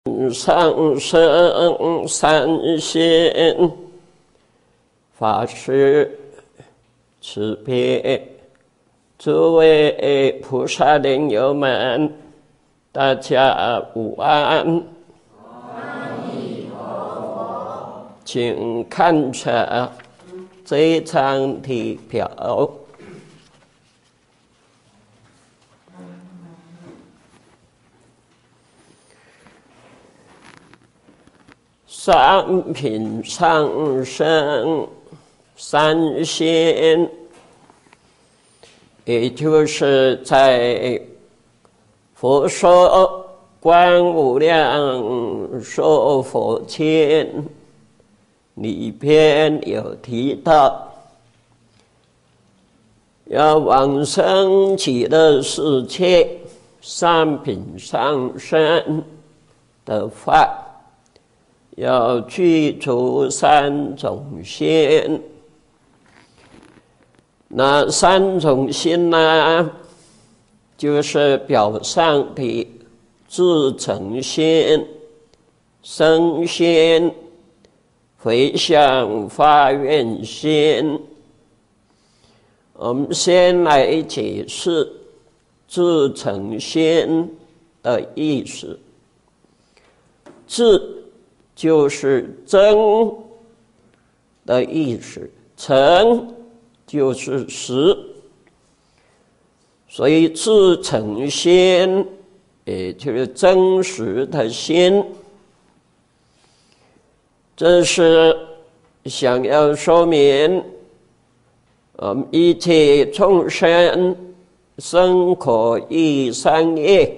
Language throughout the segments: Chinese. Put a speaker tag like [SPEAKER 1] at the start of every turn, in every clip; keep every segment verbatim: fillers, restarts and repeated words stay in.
[SPEAKER 1] 上生三贤法师慈悲，诸位菩萨莲友们，大家午安。请看着这一张题表。三品上生三贤，也就是在佛说观无量寿佛经里边有提到，要往生极乐世界，三品上生的话，要具足三种心。那三种心呢，就是表上的自诚心、生心、回向发愿心。我们先来解释自诚心的意思。自就是真的意思，诚就是实，所以自诚心也就是真实的心。这是想要说明我们一切众生身口意三业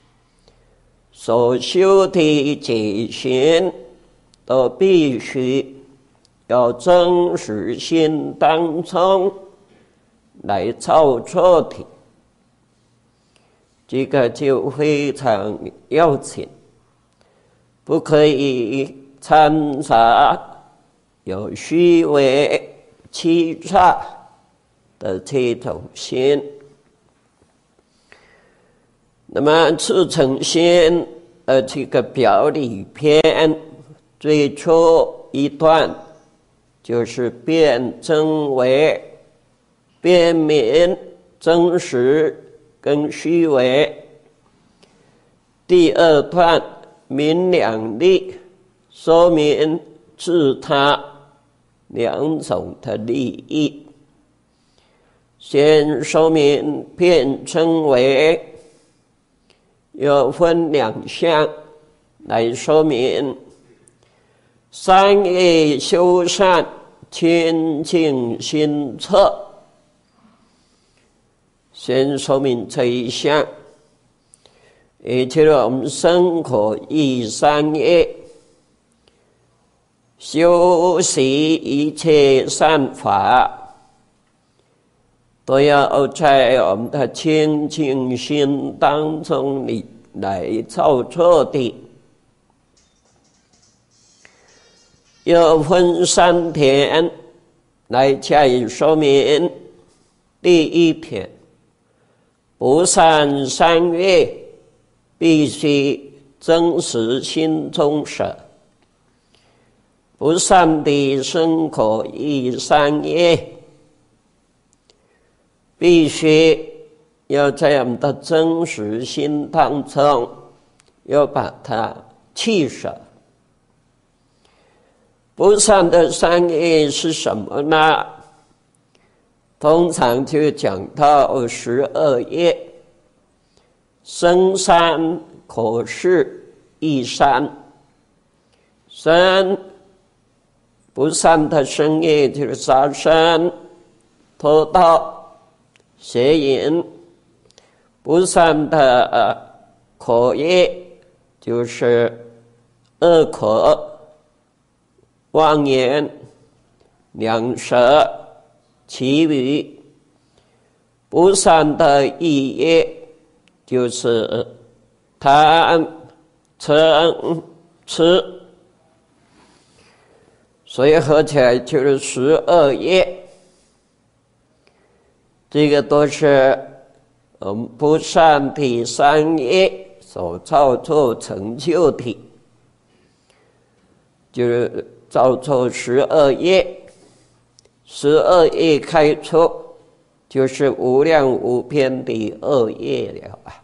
[SPEAKER 1] 所修的解行，都必须要真实心当中来操作的，这个就非常要紧，不可以掺杂有虚伪欺诈的这种心。那么自诚心呃这个表里篇最初一段就是辨真伪，辨明真实跟虚伪。第二段明两利，说明自他两种的利益。先说明辨真伪，有分两项来说明。三业修善，清净心测。先说明这一项，也就是我们身口意三业修习一切善法，都要在我们的清净心当中里来操作的。要分三点来加以说明。第一点，不善三业必须真实心中舍。不善的身口意三业必须要在我们的真实心当中要把它弃舍。不善的三业是什么呢？通常就讲到十二业：身三、口四、意三。身不善的身业就是杀生、偷盗、邪淫；不善的呃口业就是恶口、妄言、两舌、绮语；不善的意业就是贪、嗔、痴。所以合起来就是十二业。这个都是我们不善的三业所造作成就的。 就是造作十二业，十二业开出就是无量无边的恶业了啊。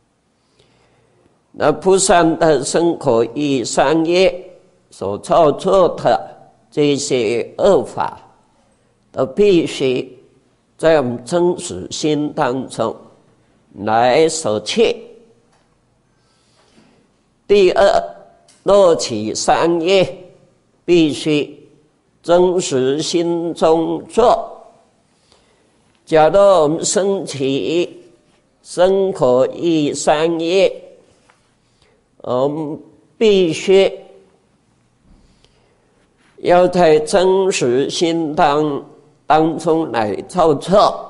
[SPEAKER 1] 那菩萨的身口意三业所造作的这些恶法，都必须在我们真实心当中来舍弃。第二，若起三业，必须真实心中做。假如我们升起身口意三业，我们必须要在真实心当当中来造作。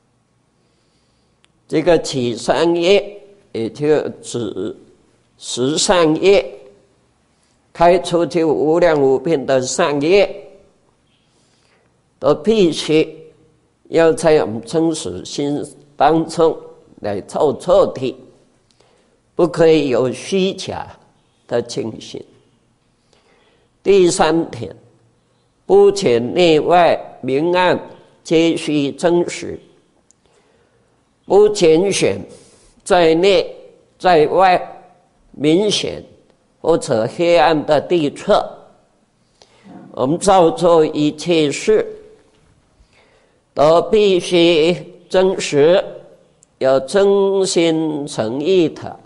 [SPEAKER 1] 这个起三业，也就指十善业，开出这无量无边的善业，都必须要在我们真实心当中来造作的，不可以有虚假的情形。第三点，不前内外明暗皆须真实，不拣选在内在外明显或者黑暗的地侧。我们造作一切事都必须真实，要真心诚意的，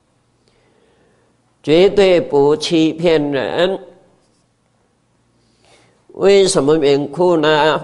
[SPEAKER 1] 绝对不欺骗人。为什么缘故呢？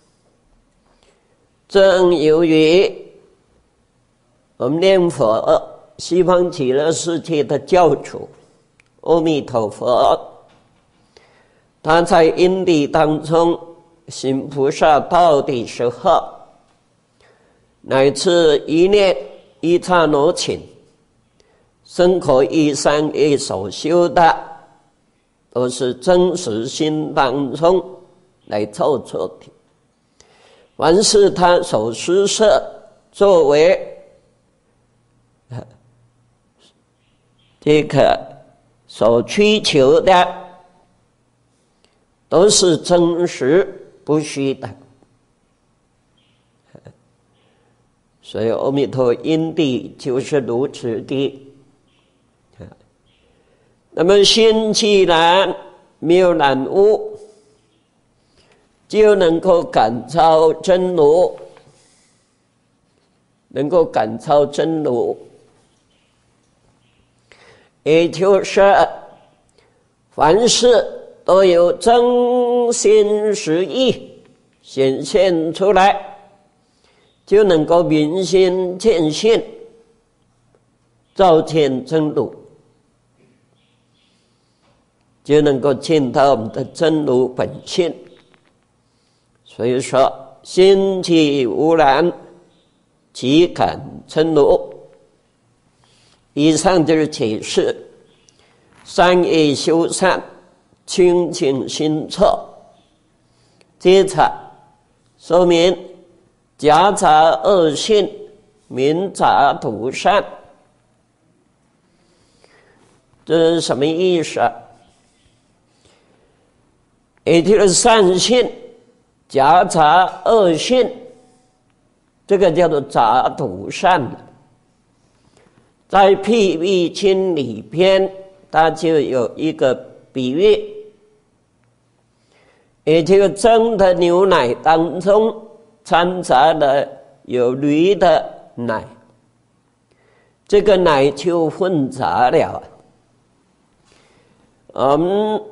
[SPEAKER 1] 正由于我们念佛，西方极乐世界的教主阿弥陀佛，他在因地当中行菩萨道的时候，乃至一念一刹那间，身口意三业所修的，都是真实心当中来造作的。凡是他所施设作为这个所需求的，都是真实不虚的。所以阿弥陀因地就是如此的。那么心既然没有染污，就能够感召真如，能够感召真如，也就是凡事都有真心实意显现出来，就能够明心见性，照见真如，就能够见到我们的真如本性。所以说，心即无染，即感真如。以上就是解释三业修善，清净心错。接着说明夹杂恶性，明杂独善。这是什么意思啊？也就是善性夹杂恶性，这个叫做杂独善。在譬喻经里边，它就有一个比喻，也就是真的牛奶当中掺杂了有驴的奶，这个奶就混杂了。我们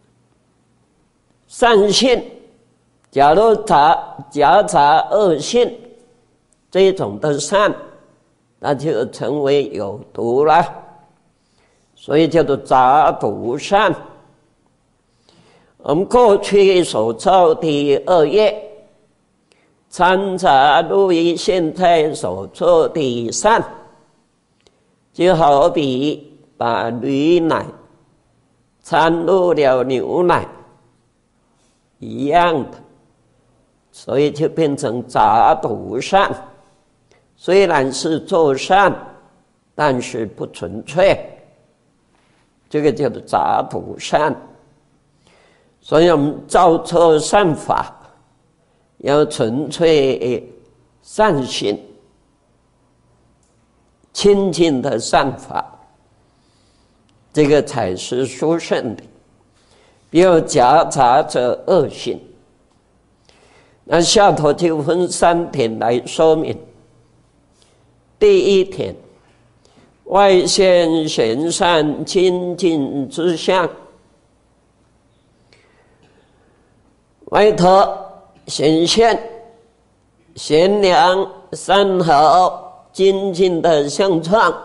[SPEAKER 1] 善性假如杂夹杂恶性，这种的善，那就成为有毒了，所以叫做杂毒善。我们过去所造的恶业，掺杂入于现在所做的善，就好比把驴奶掺入了牛奶一样的，所以就变成杂毒善。虽然是做善，但是不纯粹，这个叫做杂毒善。 所以我们造作善法，要纯粹善心，清净的善法，这个才是殊胜的。不要夹杂着恶心。那下头就分三点来说明。第一点，外现贤善清净之相，外头显现贤良善好精进的相状，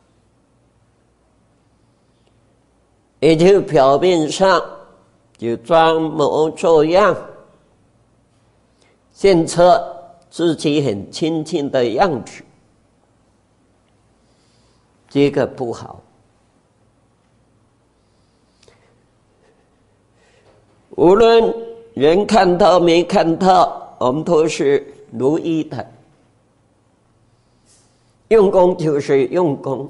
[SPEAKER 1] 也就表面上就装模作样，现测自己很清净的样子，这个不好。无论人看到没看到，我们都是如一的。用功就是用功，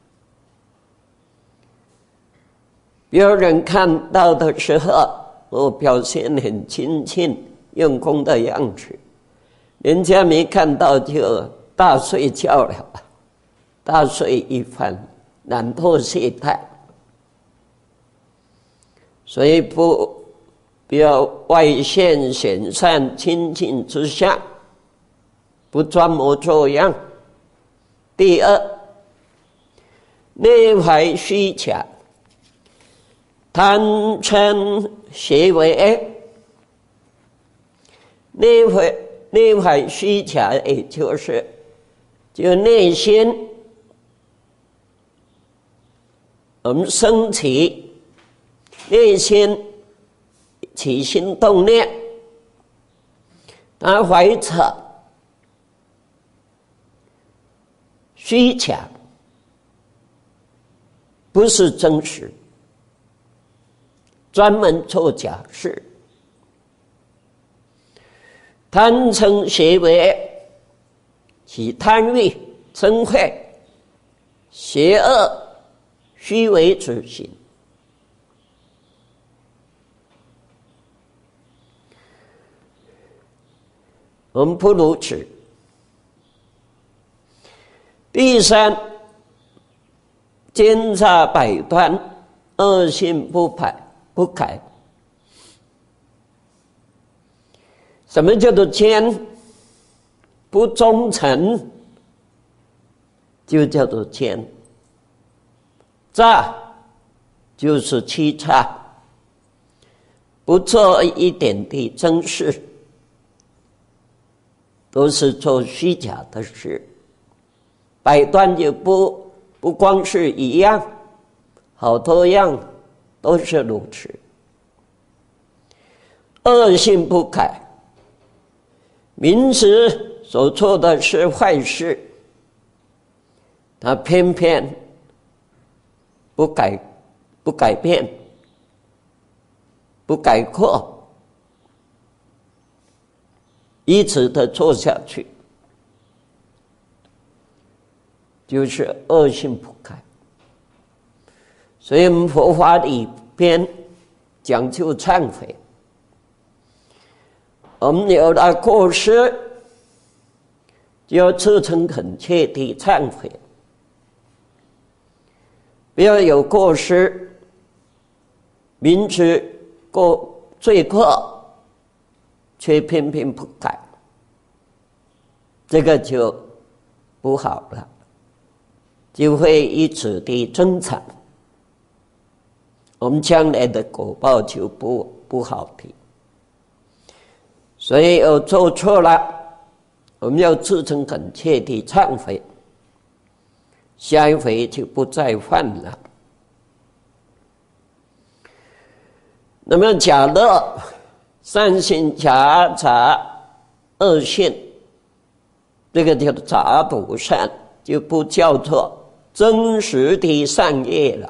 [SPEAKER 1] 别人看到的时候，我表现很清净用功的样子，人家没看到就大睡觉了，大睡一番，懒惰懈怠。所以不不要外现显善清净之相，不装模作样。第二，内怀虚假，贪嗔邪为。内怀内怀虚假，也就是就内心我们升起内心起心动念，他怀着虚假，不是真实，专门做假事。贪嗔邪为，起贪欲嗔恚邪恶虚伪之心。我们不如此。第三，奸诈百端，恶性不改不改。什么叫做奸？不忠诚就叫做奸。诈就是欺诈，不做一点的真事，都是做虚假的事。百端就不不光是一样，好多样都是如此。恶性不改，明知所做的是坏事，他偏偏不改不改变，不改过，一直的做下去，就是恶性不改。所以我们佛法里边讲究忏悔，我们有了过失，就要自诚恳切地忏悔，不要有过失，明知过罪过，却偏偏不改，这个就不好了，就会一直的增长，我们将来的果报就不不好的。所以有做错了，我们要自诚恳切地忏悔，下一回就不再犯了。那么假乐善性夹杂恶性，这个叫做杂毒善，就不叫做真实的善业了。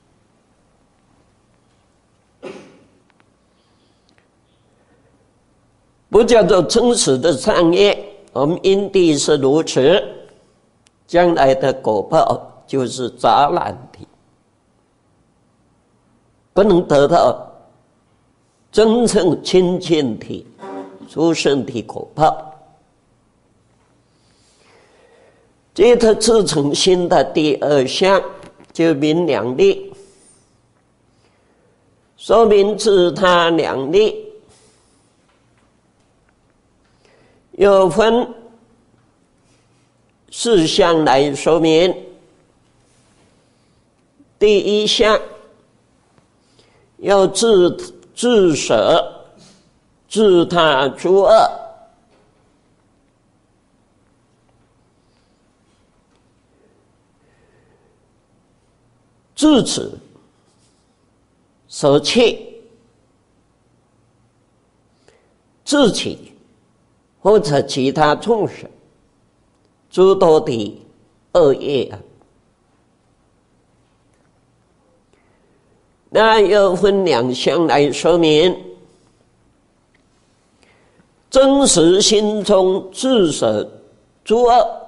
[SPEAKER 1] 不叫做真实的善业，我们因地是如此，将来的果报就是杂染的，不能得到真正亲近的殊胜的果报。这个自诚心的第二项就明两利，说明自他两利，有分四项来说明。第一项要自自舍自他诸恶，自此舍弃自己或者其他众生诸多的恶业啊。那又分两项来说明。真实心中自舍诸恶，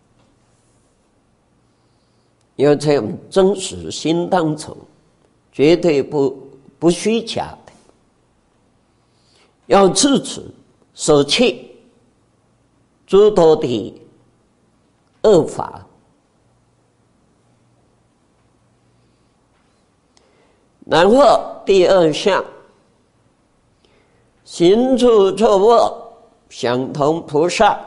[SPEAKER 1] 要在我们真实心当中，绝对不不虚假的，要自此舍弃诸多的恶法。然后第二项，行处作恶，相同菩萨。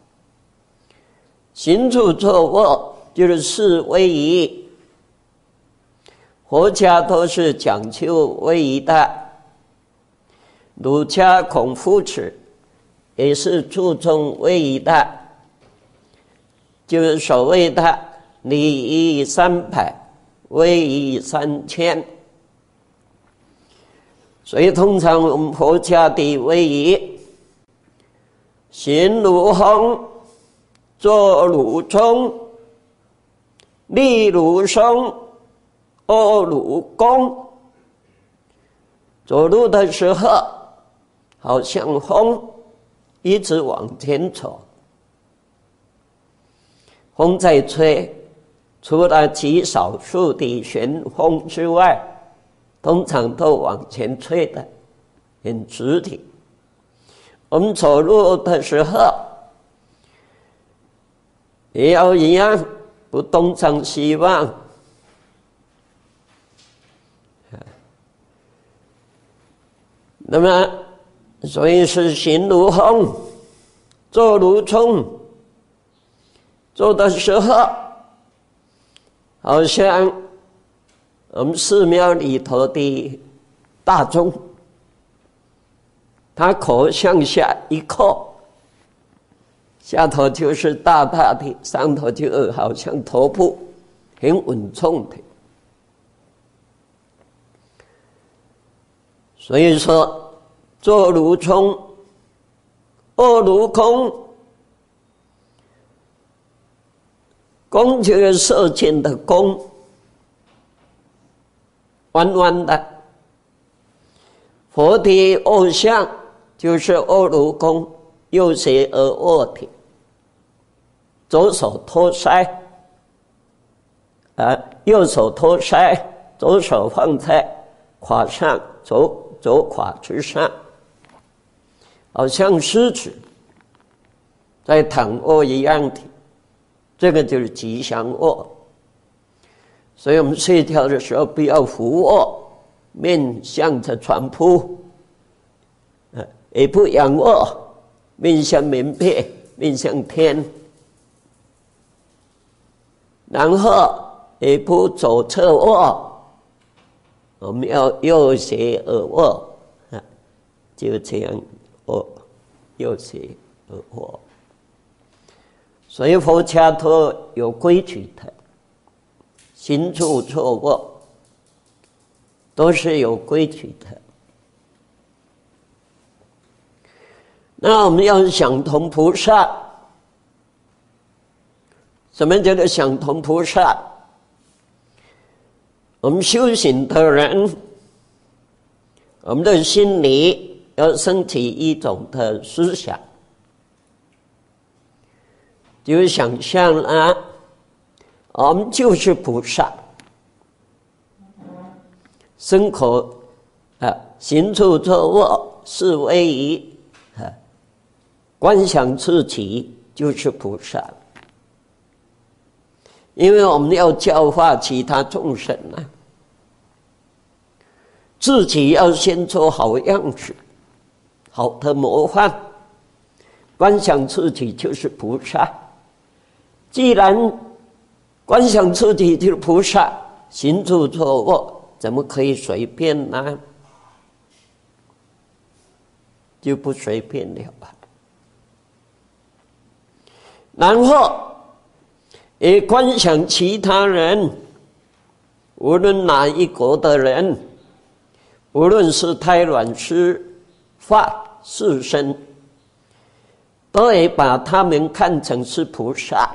[SPEAKER 1] 行处作恶就是四威仪，佛家都是讲究威仪的，儒家孔夫子也是注重威仪的，就是所谓的礼仪三百，威仪三千。所以通常我们佛家的威仪，行如风，坐如钟，立如松，卧如弓。走路的时候好像风一直往前走，风在吹，除了极少数的旋风之外，通常都往前吹的，很直的。我们走路的时候也要一样，不东张西望。那么，所以是行如风，坐如钟。坐的时候，好像我们寺庙里头的大钟，它口向下一扣，下头就是大大的，上头就好像头部很稳重的。所以说，坐如钟，卧如弓。弓就是射箭的弓，弯弯的。佛的卧相就是卧如弓，右斜而卧的，左手托腮，啊，右手托腮，左手放在胯上，左左胯之上，好像狮子在躺卧一样的。这个就是吉祥卧。所以我们睡觉的时候不要俯卧，面向着床铺，也不仰卧，面向棉被，面向天。然后也不左侧卧，我们要右斜而卧，就这样卧，右斜而卧。所以佛家都有规矩的，行处坐卧都是有规矩的。那我们要想同菩萨，什么叫做想同菩萨？我们修行的人，我们的心里要升起一种的思想，就想象啊，我们就是菩萨，身口啊，行住坐卧是为仪啊，观想自己就是菩萨。因为我们要教化其他众生啊，自己要先做好样子，好的模范，观想自己就是菩萨。既然观想自己就是菩萨，行住坐卧怎么可以随便呢？就不随便了吧。然后也观想其他人，无论哪一国的人，无论是胎卵湿发世身，都也把他们看成是菩萨。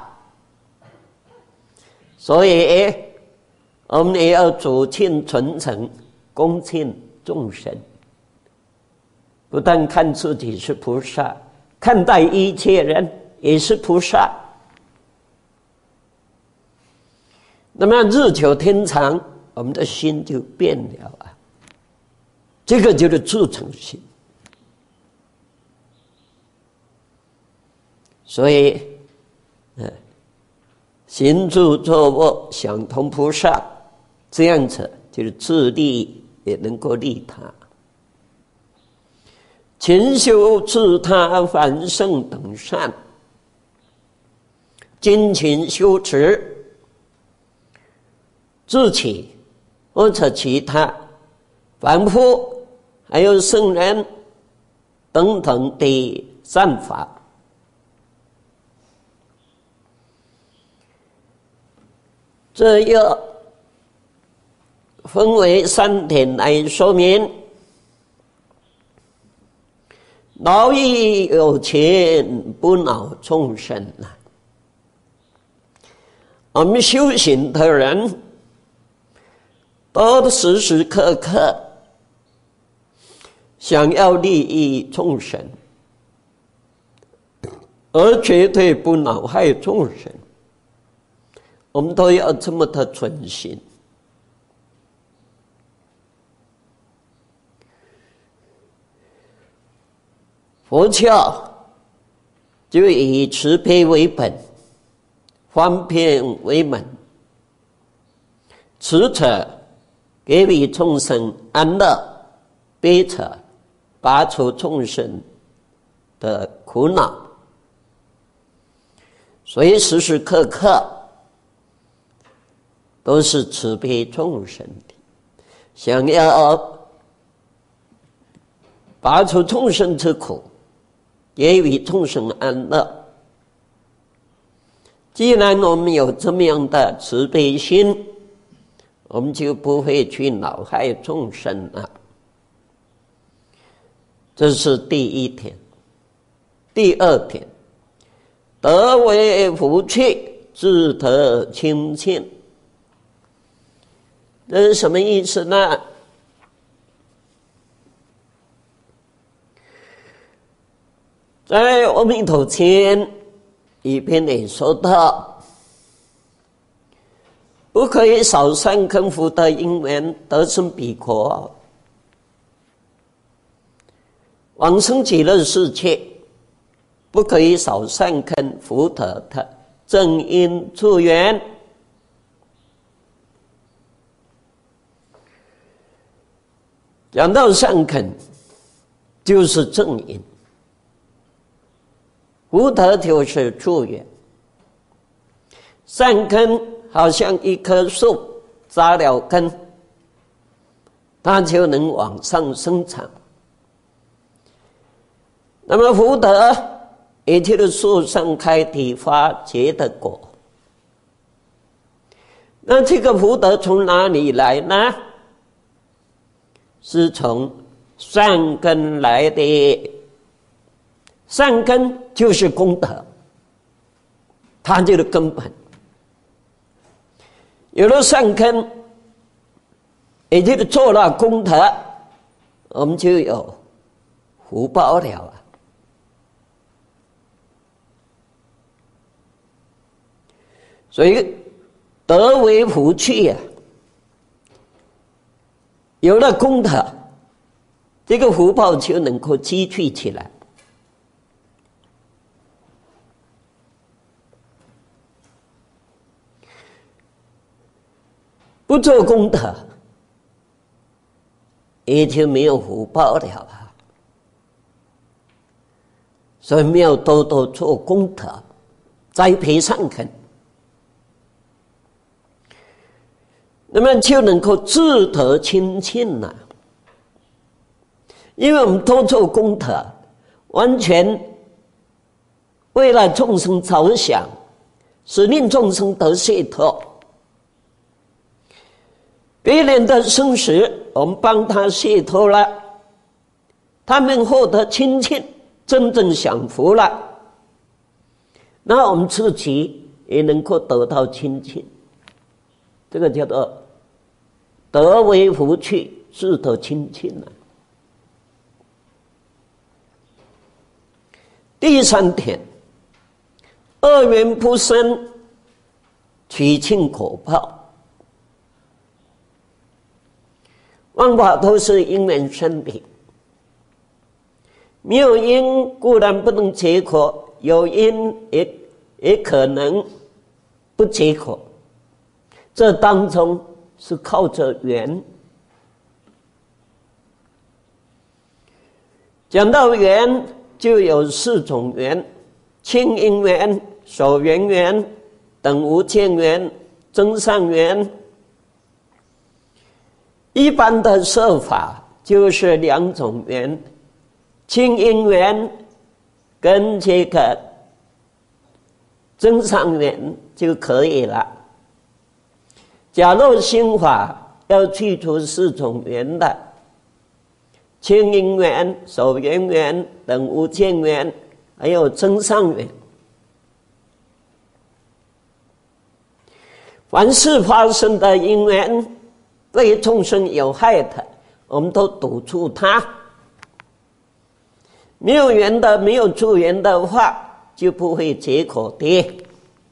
[SPEAKER 1] 所以我们也要主敬纯诚，恭敬众生。不但看自己是菩萨，看待一切人也是菩萨。那么日久天长，我们的心就变了啊。这个就是自诚心。所以，嗯，行住坐卧想同菩萨，这样子就是自利也能够利他。勤修自他凡圣等善，精勤修持自己或者其他凡夫还有圣人等等的善法。这要分为三点来说明。劳逸有情，不恼众生啊。我们修行的人，都时时刻刻想要利益众生，而绝对不恼害众生。我们都要这么的存心。佛教就以慈悲为本，方便为门。慈者给予众生安乐，悲者拔除众生的苦恼。所以时时刻刻都是慈悲众生的，想要拔除众生之苦，给予众生安乐。既然我们有这么样的慈悲心，我们就不会去恼害众生了。这是第一点。第二点，得为福趣，自得清净。这是什么意思呢？在《阿弥陀经》里边也说到，不可以少善根福德因缘得生彼国，往生极乐世界，不可以少善根福德的正因助缘。讲到善根，就是正因。福德就是助缘。善根好像一棵树，扎了根，它就能往上生长。那么福德也就是树上开的花结的果。那这个福德从哪里来呢？是从善根来的。善根就是功德，它就是根本。有了善根，也就是做了功德，我们就有福报了啊。所以得为福趣呀、啊，有了功德， 这个福报就能够积聚起来。不做功德，也就没有福报了吧？所以要多多做功德，栽培善根，那么就能够自得清净了。因为我们多做功德，完全为了众生着想，使令众生得解脱。别人的生死，我们帮他解脱了，他们获得清净，真正享福了，那我们自己也能够得到清净。这个叫做得为福趣，自得清净了。第三点，恶缘不生，取庆果报。万法都是因缘生的，没有因固然不能结果，有因也也可能不结果。这当中是靠着缘。讲到缘，就有四种缘：清因缘、守缘缘、等无间缘、增上缘。一般的说法就是两种缘，清因缘跟这个增上缘就可以了。假若心法要去除四种缘的，清因缘、守缘缘、等无间缘，还有增上缘，凡是发生的因缘对众生有害的，我们都堵住它。没有缘的，没有助缘的话，就不会结果的。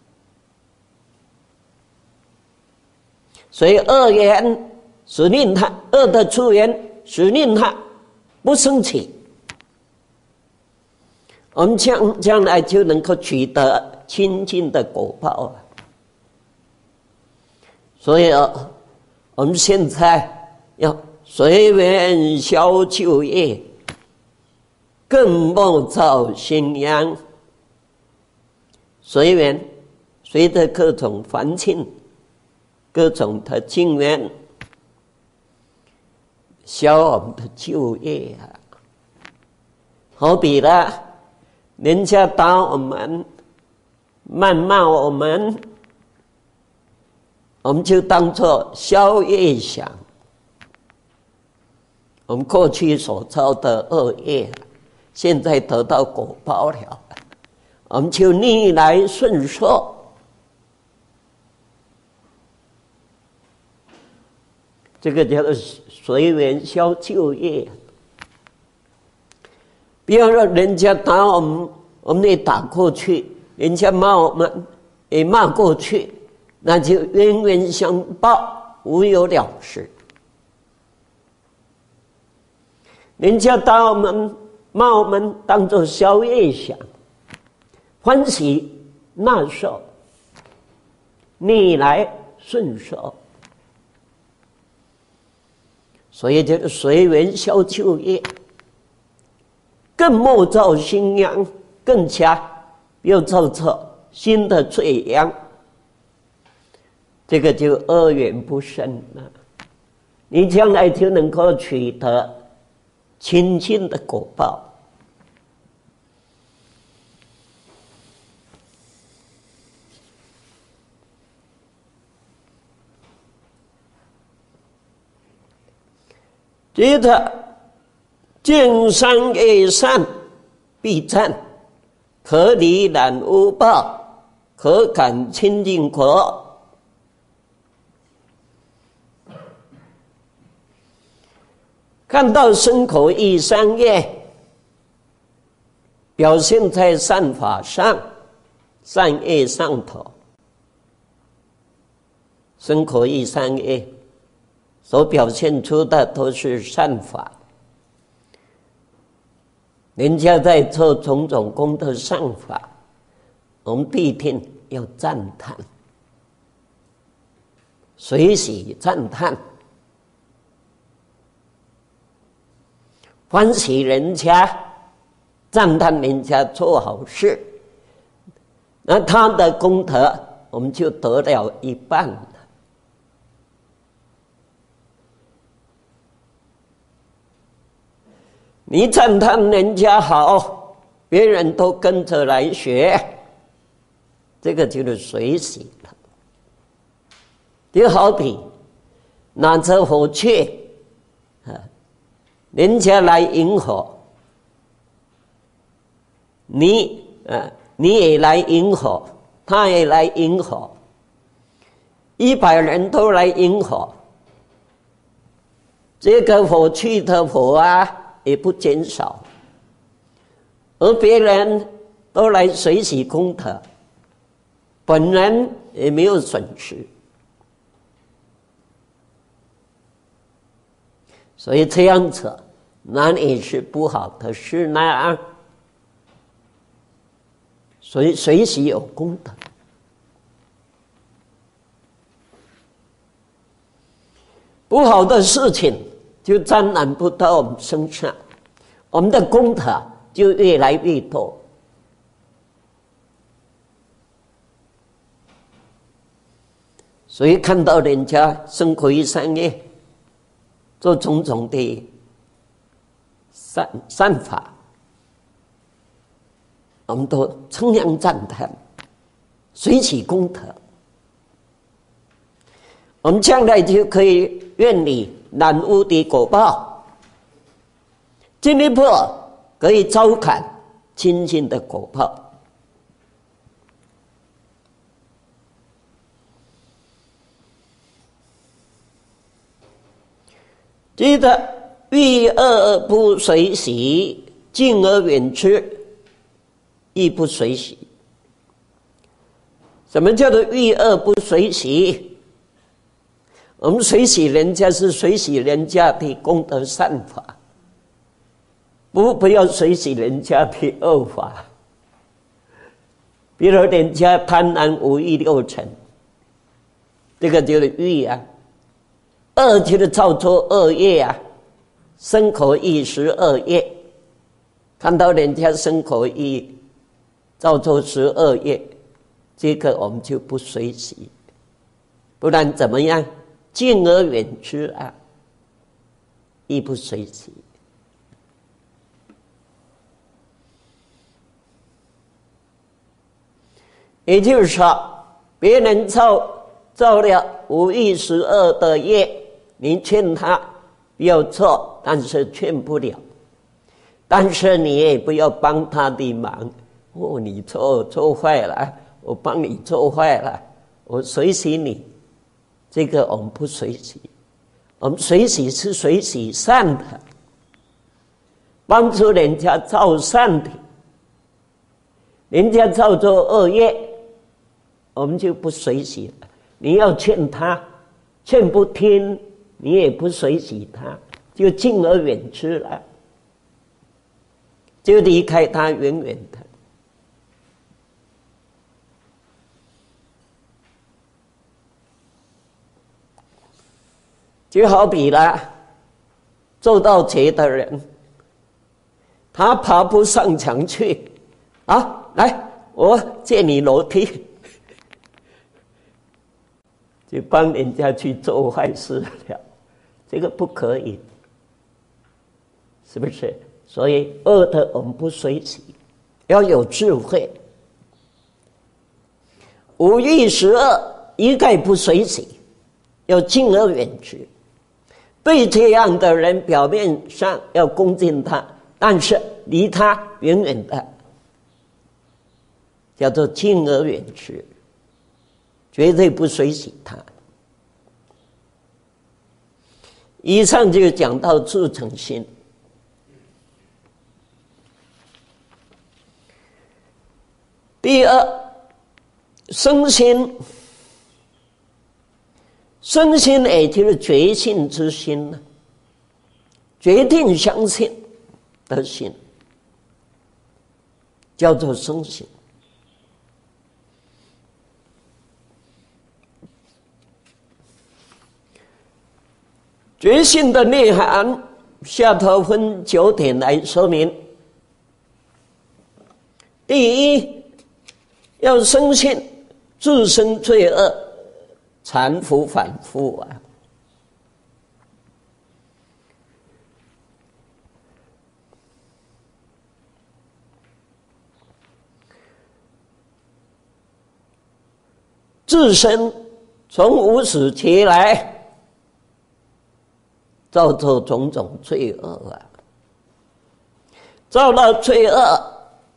[SPEAKER 1] 所以恶缘使令他恶的助缘，使令他不生起，我们将将来就能够取得清净的果报。所以啊，我们现在要随缘消旧业，更莫造新殃。随缘，随着各种环境、各种的境缘，消我们的旧业啊。好比呢，人家打我们、谩骂我们，我们就当作消业想，我们过去所造的恶业，现在得到果报了，我们就逆来顺受。这个叫做随缘消旧业。比如说人家打我们，我们也打过去；人家骂我们，也骂过去。那就冤冤相报，无有了事。人家打我们、骂我们，当作消业想，欢喜纳受，逆来顺受。所以就是随缘消旧业，更莫造新殃，更加又造作新的罪殃。这个就恶缘不生了，你将来就能够取得清净的果报。接着，见善业善，必赞；可离染污报，可感清净果。看到身口意三业表现在善法上、善业上头，身口意三业所表现出的都是善法， 人家在做种种功德善法，我们必定要赞叹，随喜赞叹，欢喜人家，赞叹人家做好事，那他的功德我们就得了一半了。你赞叹人家好，别人都跟着来学，这个就是随喜了。就好比拿着火去，人家来引火，你啊，你也来引火，他也来引火，一百人都来引火，这个火去的火啊也不减少，而别人都来随喜功德，本人也没有损失。所以这样子哪里是不好的事呢？所以随喜有功德。不好的事情就沾染不到我们身上，我们的功德就越来越多。所以看到人家生活于善业，做种种的善善法，我们都称扬赞叹，随喜功德，我们将来就可以愿离染污的果报，进一步可以招感清净的果报。记得遇恶不随喜，敬而远之，亦不随喜。什么叫做遇恶不随喜？我们随喜人家是随喜人家的功德善法，不不要随喜人家的恶法。比如人家贪婪五欲六尘，这个就是欲啊。恶就是造作恶业啊，身口意十恶业。看到人家身口意造作十恶业，这个我们就不随喜，不然怎么样？敬而远之啊，亦不随喜。也就是说，别人造造了五欲十恶的业，你劝他不要做，但是劝不了，但是你也不要帮他的忙。哦，你做做坏了，我帮你做坏了，我随喜你，这个我们不随喜。我们随喜是随喜善的，帮助人家造善的，人家造作恶业，我们就不随喜了。你要劝他，劝不听，你也不随喜他，就敬而远之了，就离开他远远的。就好比了，做盗贼的人，他爬不上墙去，啊，来，我借你楼梯，就帮人家去做坏事了，这个不可以，是不是？所以恶的我们不随喜，要有智慧。五欲十恶一概不随喜，要敬而远之。对这样的人，表面上要恭敬他，但是离他远远的，叫做敬而远之，绝对不随喜他。以上就讲到自诚心。第二，生心。生心也就是决心之心呢，决定相信的心。 叫做生信。觉性的内涵，下头分九点来说明。第一，要深信自身罪恶，缠缚反复啊。自身从无始劫来造作种种罪恶啊，造了罪恶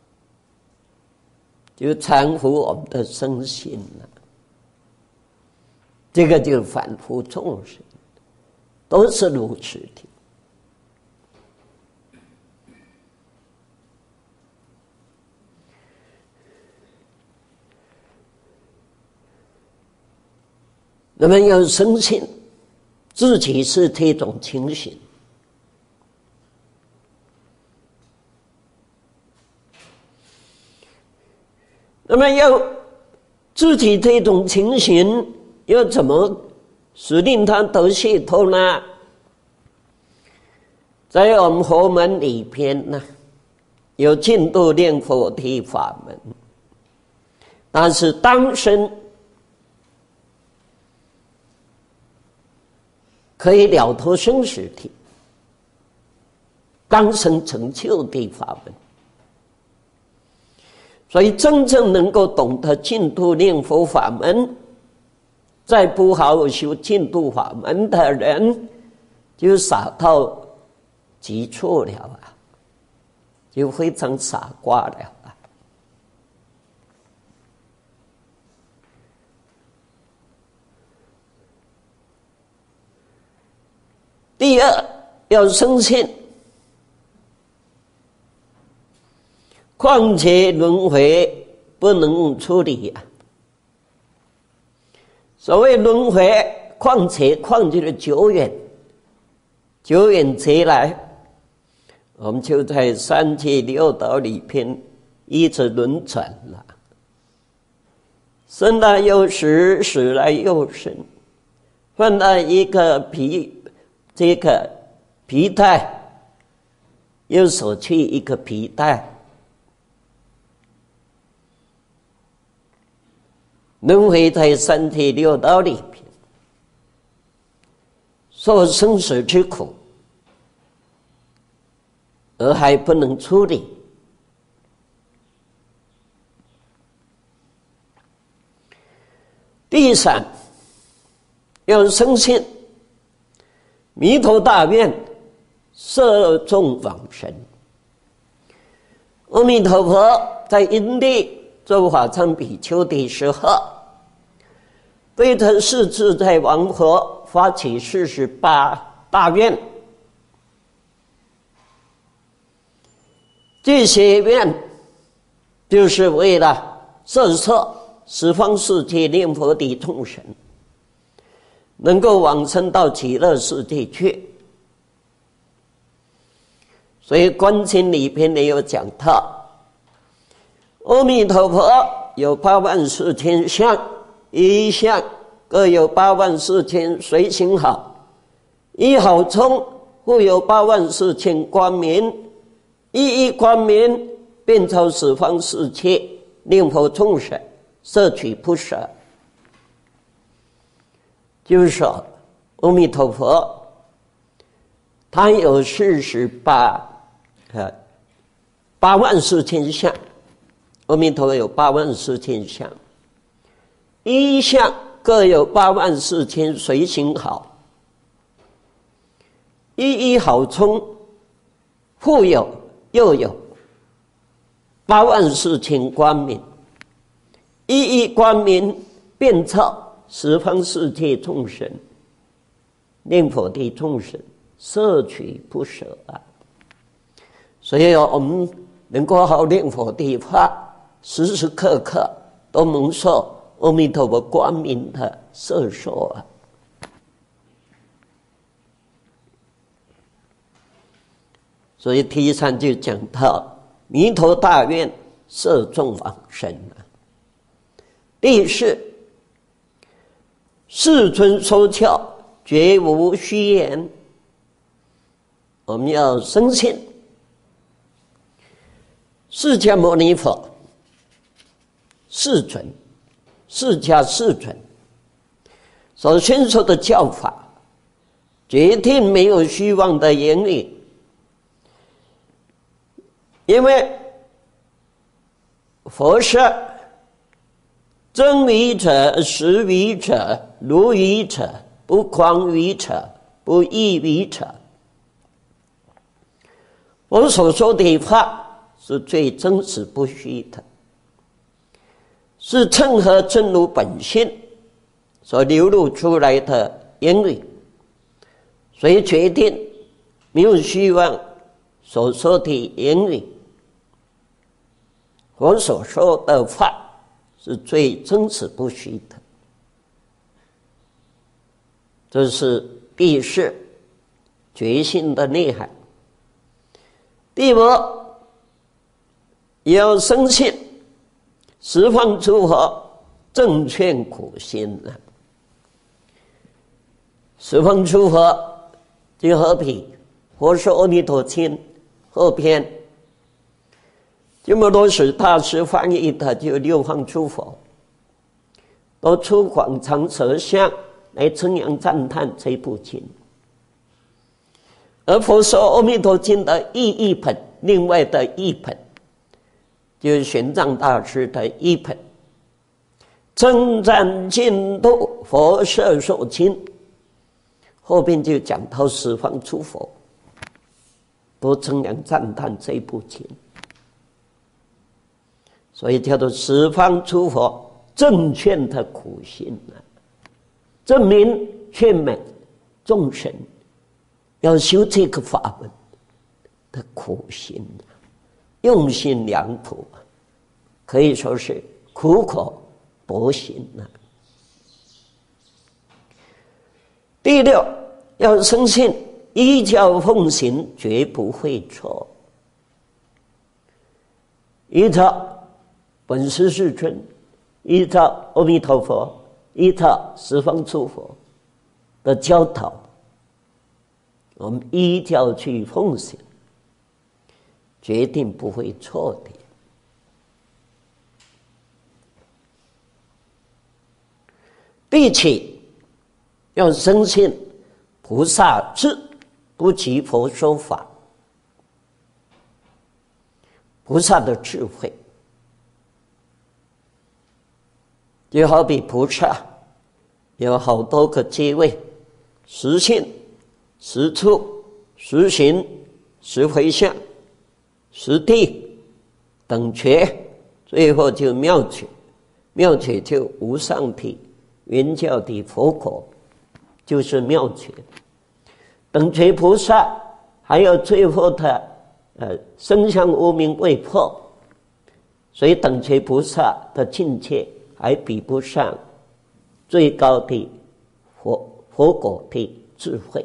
[SPEAKER 1] 就缠缚我们的身心了，这个就反复众生，都是如此的。那么要深信自己是这种情形，那么要自己这种情形要怎么使令他得解脱呢？在我们佛门里边呢，有净土念佛的法门，但是当生可以了脱生死的，当生成就的法门。所以真正能够懂得净土念佛法门，再不好好修净土法门的人，就傻到极处了啊，就非常傻瓜了啊。第二，要深信况且轮回不能处理啊。所谓轮回，况且况就是久远，久远劫来，我们就在三界六道里边一直轮转了，生来又死，死来又生，换了一个皮这个皮带，又舍去一个皮带，轮回在三界六道里边，受生死之苦，而还不能处理。第三，要深信弥陀大愿摄众往生。阿弥陀佛在因地做法藏比丘的时候，对他四自在王佛发起四十八大愿，这些愿就是为了摄受十方世界念佛的众生能够往生到极乐世界去。所以观经里边也有讲到，阿弥陀佛有八万四千相，一相各有八万四千随行好，一好充复有八万四千光明，一一光明遍超十方世界念佛众生，摄取不舍。就是说阿弥陀佛他有四十八呃八万四千相，阿弥陀佛有八万四千相，一相各有八万四千随行好，一一好充复有又有八万四千光明，一一光明遍超十方世界众生念佛的众生，摄取不舍啊。所以我们能够好念佛的话，时时刻刻都蒙受阿弥陀佛光明的摄受啊。所以第三就讲到弥陀大愿射中往生了。第四，世尊说教，绝无虚言。我们要深信，释迦牟尼佛、世尊、释迦世尊所宣说的教法，决定没有虚妄的言语，因为佛说真语者、实语者、如语者、不诳语者、不异语者。我所说的话是最真实不虚的，是称合真如本性所流露出来的言语，所以决定没有虚妄所说的言语。我所说的话是最真实不虚的，这是第四决心的内涵。第五，也要深信十方诸佛正劝苦心啊。十方诸佛就好比佛说《阿弥陀经》后篇，鸠摩罗什大师翻译的就六方诸佛都出广长舌相来称扬赞叹这部经。而佛说《阿弥陀经》的译译本，另外的译本就是玄奘大师的译本，称赞净土佛摄受经，后边就讲到十方诸佛都称扬赞叹这部经，所以叫做十方诸佛正劝的苦心啊，证明劝勉众生要修这个法门的苦心，用心良苦，可以说是苦口婆心啊。第六，要深信依教奉行，绝不会错。依照本师世尊，依照阿弥陀佛，依照十方诸佛的教导，我们依教去奉行，决定不会错的。第七，要深信菩萨智不及佛说法。菩萨的智慧就好比菩萨有好多个阶位，实性、实处、实行、实回向、实地等觉，最后就妙觉。妙觉就无上体圆教的佛果，就是妙觉。等觉菩萨还有最后的呃生相无明未破，所以等觉菩萨的境界还比不上最高的佛佛果的智慧，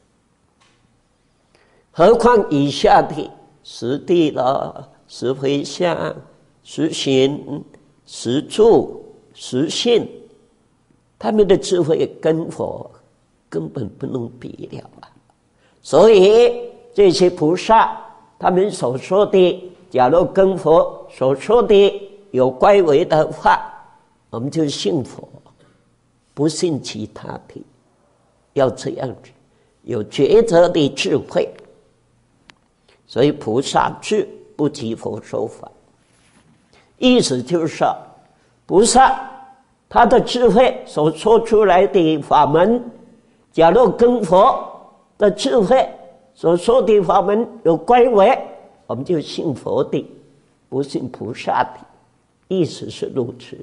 [SPEAKER 1] 何况以下的实地了、实回向、实行、实住、实信，他们的智慧跟佛根本不能比了啊！所以这些菩萨他们所说的，假如跟佛所说的有乖违的话，我们就信佛，不信其他的。要这样子有抉择的智慧，所以菩萨智不及佛说法。意思就是说，菩萨他的智慧所说出来的法门，假如跟佛的智慧所说的法门有乖违，我们就信佛的，不信菩萨的。意思是如此。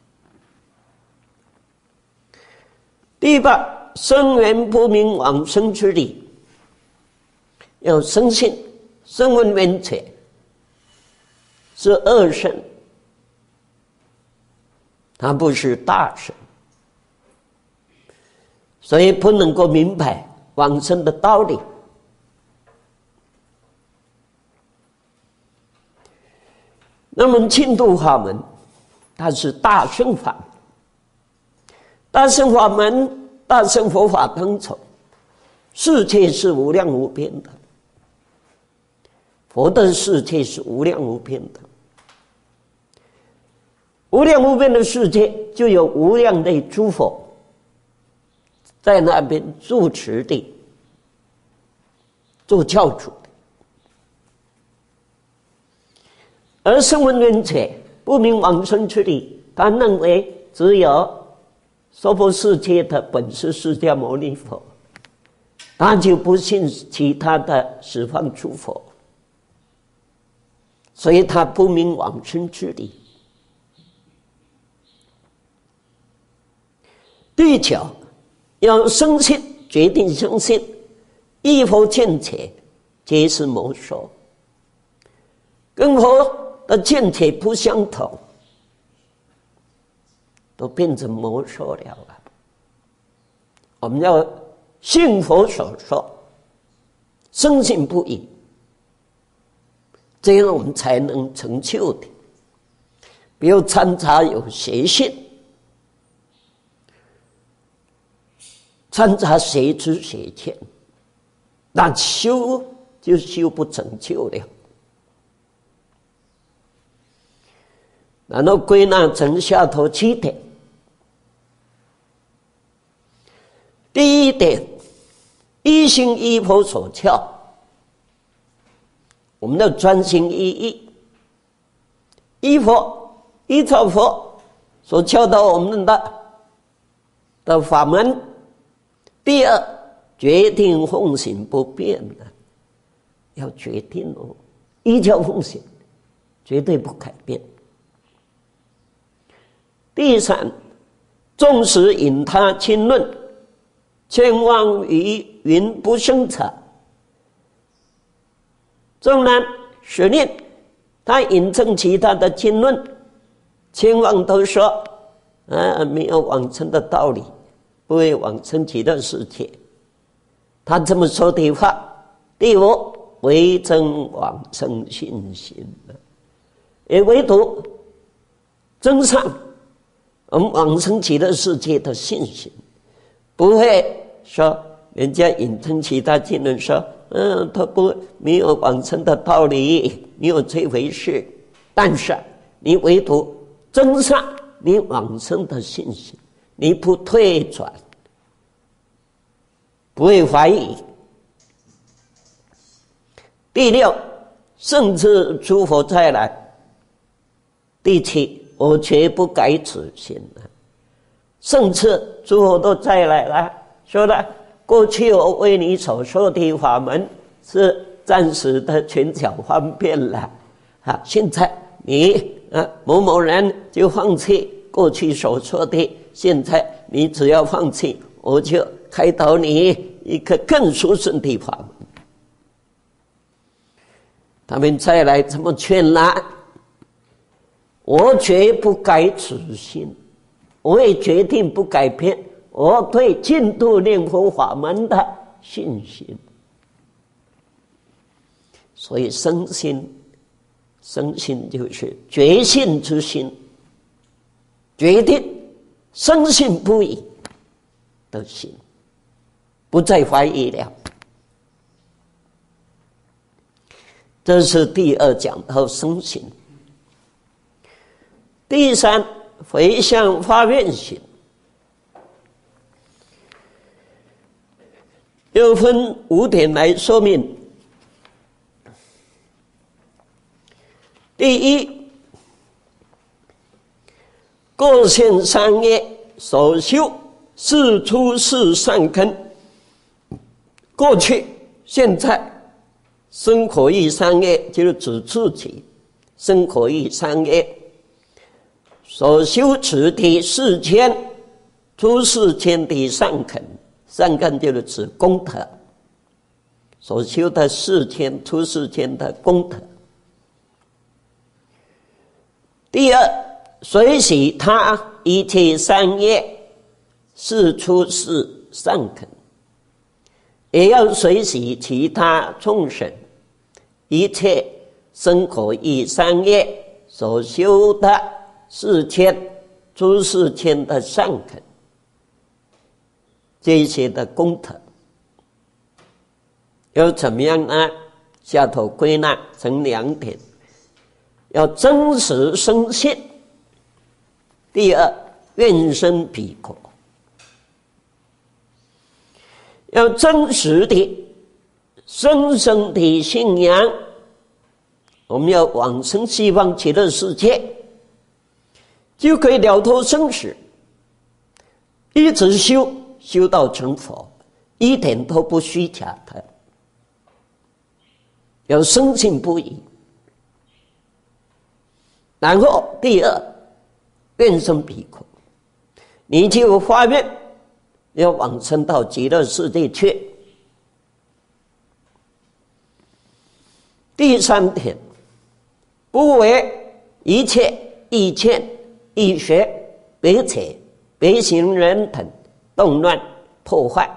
[SPEAKER 1] 第八，生缘不明往生之理，要深信声闻缘觉是二圣，它不是大圣，所以不能够明白往生的道理。 那么净土法门，它是大乘法门，大乘法门、大乘佛法当中，世界是无量无边的，佛的世界是无量无边的，无量无边的世界就有无量的诸佛在那边住持的、做教主的。而声闻缘者不明往生之理，他认为只有娑婆世界的本师释迦牟尼佛，他就不信其他的十方诸佛，所以他不明往生之理。第九，要深信，决定相信，一佛见解皆是魔说，跟佛的见解不相同，都变成魔说了啊！我们要信佛所说，深信不疑，这样我们才能成就的。不要掺杂有邪信，掺杂邪知邪见，那修就修不成就了。然后归纳成下头七点。第一点，一心依佛所教，我们要专心依义，依佛，依照佛所教导我们的的法门。第二，决定奉行不变的，要决定哦，依教奉行，绝对不改变。第三，纵使引他亲论，千万于云不生察。纵然实念他引证其他的经论，千万都说啊没有往生的道理，不会往生极乐世界。他这么说的话，第五，唯增往生信心，也唯独增上我们往生极乐世界的信心，不会说人家引证其他经论说，嗯，他不没有往生的道理，没有这回事。但是你唯独增上你往生的信心，你不退转，不会怀疑。第六，甚至诸佛再来。第七，我绝不改此心。甚至诸佛都再来了，说了，过去我为你所说的法门是暂时的权巧方便了啊，现在你啊某某人就放弃过去所说的，现在你只要放弃，我就开导你一个更殊胜的法门。他们再来这么劝啦，我绝不改此心，我也决定不改变我对净土念佛法门的信心。所以生心，生心就是决心之心，决定深信不疑的心，不再怀疑了。这是第二讲到生心。第三，回向发愿行，又分五点来说明。第一，过现三业所修是出世善根，过去、现在身口意三业就是指自己身口意三业所修持的世间出世间的善根，善根就是指功德，所修的世间出世间的功德。第二，随喜他一切善业是出世善根，也要随喜其他众生一切身口意三业所修的四千诸四千的善根，这些的功德要怎么样呢？下头归纳成两点：要真实生信，第二愿生彼国。要真实的深深的信仰，我们要往生西方极乐世界，就可以了脱生死，一直修修到成佛，一点都不虚假的，要深信不疑。然后第二，愿生彼国，你就发愿要往生到极乐世界去。第三点，不为一切意见、意学、别邪、别行人等动乱破坏，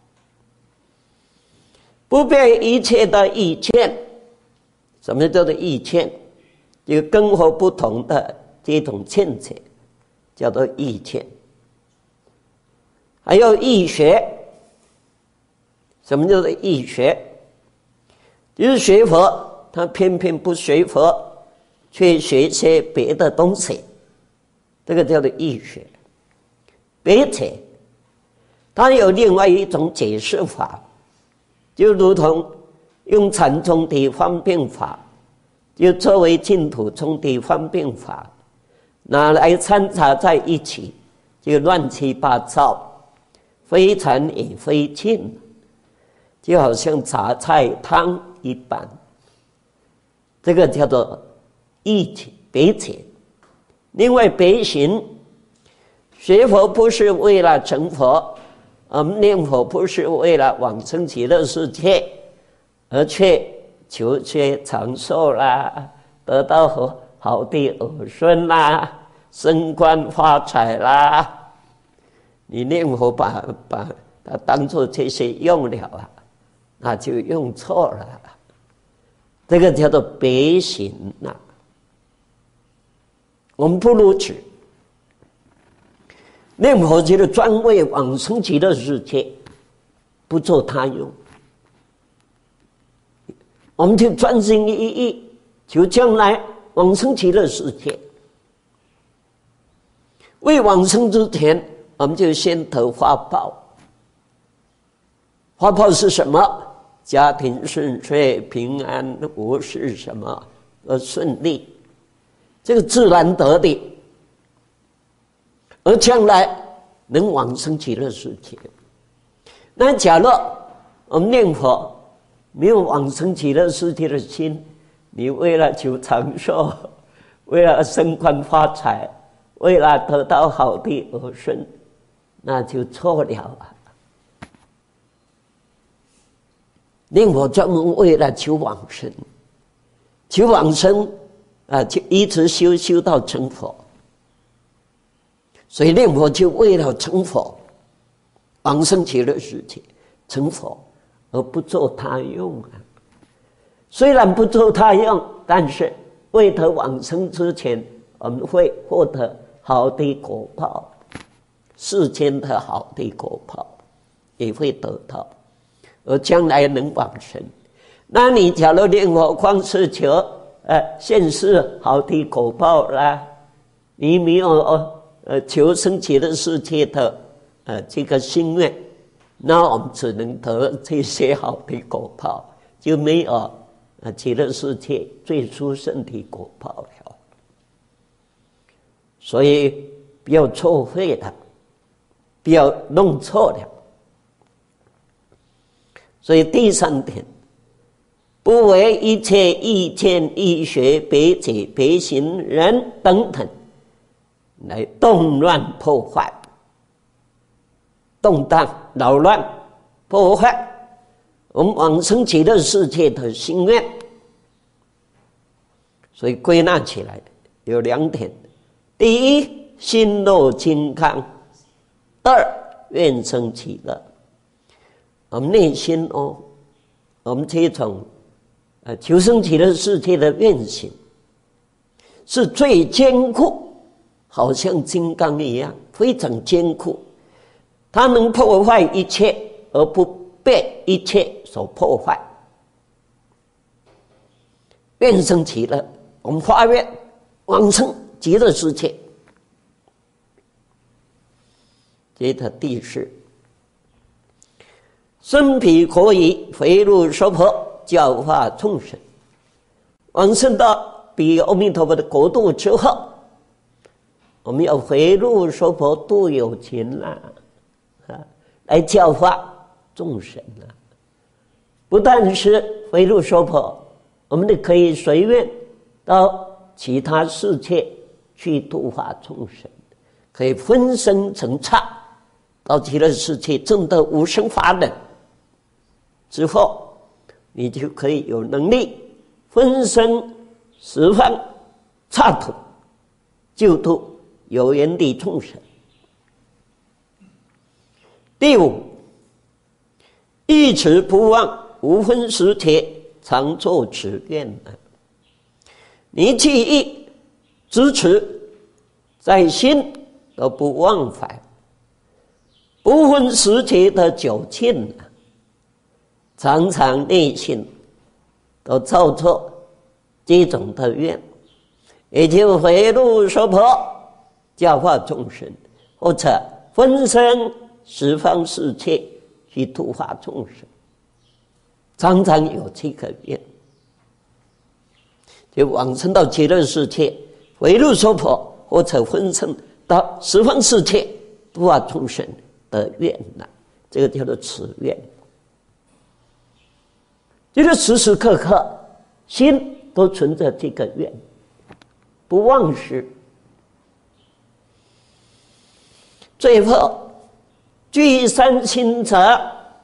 [SPEAKER 1] 不被一切的意见。什么叫做意见？就跟和不同的这种见解，叫做意见。还有意学，什么叫做意学？就是学佛，他偏偏不学佛，却学些别的东西，这个叫做意学。别且他有另外一种解释法，就如同用禅宗的方便法，就作为净土宗的方便法，拿来掺杂在一起，就乱七八糟，非禅也非净，就好像杂菜汤一般。这个叫做意解别解。另外别行，学佛不是为了成佛，我们念佛不是为了往生极乐世界，而却求些长寿啦，得到好好的儿孙啦，升官发财啦。你念佛把把它当作这些用了啊，那就用错了。这个叫做别行啊。我们不如此，念佛就是专为往生极乐世界，不做他用。我们就专心一意，求将来往生极乐世界。未往生之前，我们就先得花报。花报是什么？家庭顺遂、平安无事，什么而顺利，这个自然得的。而将来能往生极乐世界。那假若我们念佛没有往生极乐世界的心，你为了求长寿，为了升官发财，为了得到好的儿孙，那就错了啊！念佛专门为了求往生，求往生啊，就一直修修到成佛。所以念佛就为了成佛，往生极乐世界，成佛，而不做他用啊。虽然不做他用，但是为得往生之前，我们会获得好的果报，世间的好的果报也会得到，而将来能往生。那你假如念佛光是求呃现世好的果报啦，你没有呃求生极乐世界的呃这个心愿，那我们只能得这些好的果报，就没有呃极乐世界最殊胜的果报了。所以不要错会了，不要弄错了。所以第三点，不为一切意见、意学、别解、别行人等等来动乱破坏、动荡扰乱破坏我们往生极乐世界的心愿。所以归纳起来有两点：第一，心若金刚；二，愿生极乐。我们内心哦，我们这种呃求生极乐世界的愿行， 是最坚固，好像金刚一样，非常坚固。它能破坏一切，而不被一切所破坏。愿生极乐，我们发愿往生极乐世界。接着第四，身彼可以回入娑婆，教化众生。往生到彼阿弥陀佛的国度之后，我们要回入娑婆度有情啦，啊，来教化众生啊。不但是回入娑婆，我们也可以随愿到其他世界去度化众生，可以分身成刹，到极乐世界证得无生法忍之后，你就可以有能力分身十方刹土，救度有缘的众生。第五，一持不忘，无分时节，常作此愿。你记忆支持在心，都不忘返，不分时节的久尽，常常内心都造作这种的愿，也就回入娑婆，教化众生，或者分身十方世界去度化众生，常常有这个愿，就往生到极乐世界，回入娑婆，或者分身到十方世界度化众生的愿呐，这个叫做持愿。就是时时刻刻心都存着这个愿，不忘失。最后具三心者，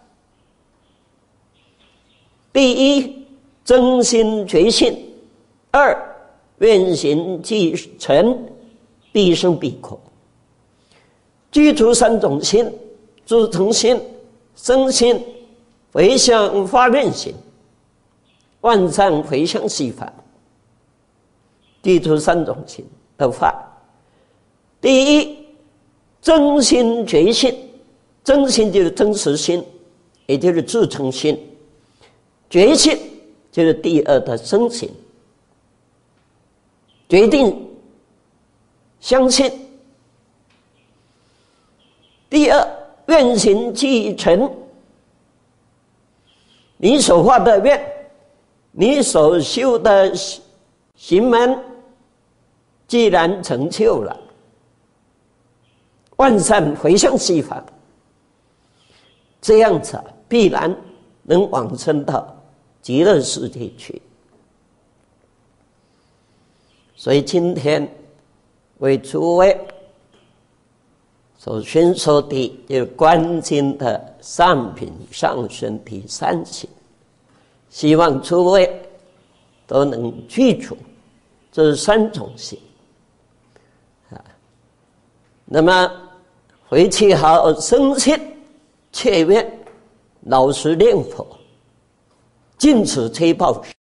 [SPEAKER 1] 第一，真心觉性；二，愿行既成，必生必果。具足三种心：至诚心、生心、回向发愿心。万善回向西法，具足三种心的话，第一，真心觉性。真心就是真实心，也就是至诚心；觉性就是第二的生心。决定相信。第二，愿行既成，你所发的愿，你所修的行门，既然成就了，万善回向西方，这样子必然能往生到极乐世界去。所以今天为诸位所宣说的就是观经的上品上身体三行，希望诸位都能记住这三种行啊。那么回去好好深信切愿，老实念佛，尽此切报时。